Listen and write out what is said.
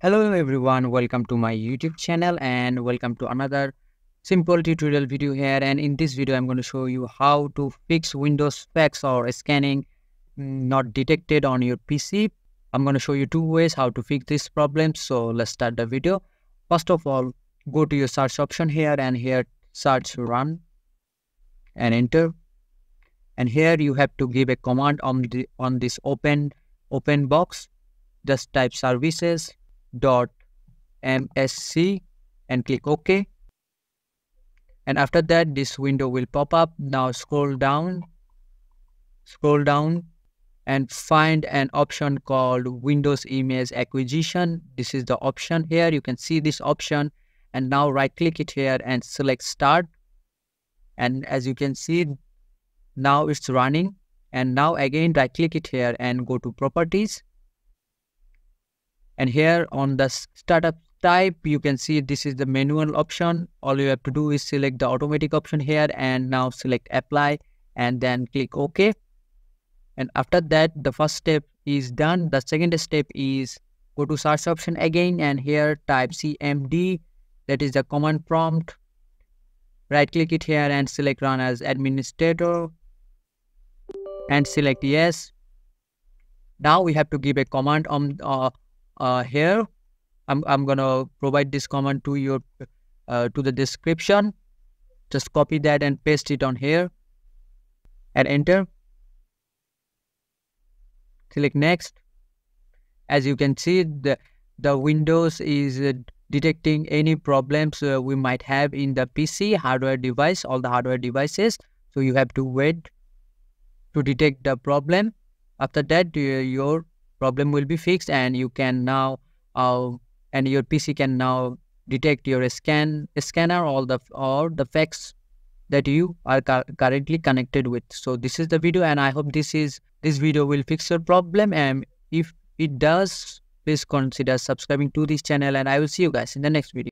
Hello everyone, welcome to my YouTube channel and welcome to another simple tutorial video here. And in this video I'm going to show you how to fix Windows specs or scanning not detected on your PC. I'm going to show you two ways how to fix this problem. So let's start the video. First of all, go to your search option here and here search run and enter. And here you have to give a command on this open box. Just type services.msc and click OK. And after that, this window will pop up. Now scroll down and find an option called Windows Image Acquisition. This is the option here. You can see this option and now right click it here and select Start. And as you can see, now it's running. And now again right click it here and go to Properties. And here on the startup type, you can see this is the manual option. All you have to do is select the automatic option here and now select apply and then click OK. And after that, the first step is done. The second step is go to search option again and here type cmd, that is the command prompt. Right click it here and select run as administrator and select yes. Now we have to give a command on here. I'm gonna provide this command to your to the description. Just copy that and paste it on here and enter. Select next. As you can see, the Windows is detecting any problems we might have in the PC hardware device, all the hardware devices. So you have to wait to detect the problem. After that, your problem will be fixed and you can now and your PC can now detect your scanner or the fax that you are currently connected with. So this is the video and I hope this video will fix your problem, and if it does, please consider subscribing to this channel and I will see you guys in the next video.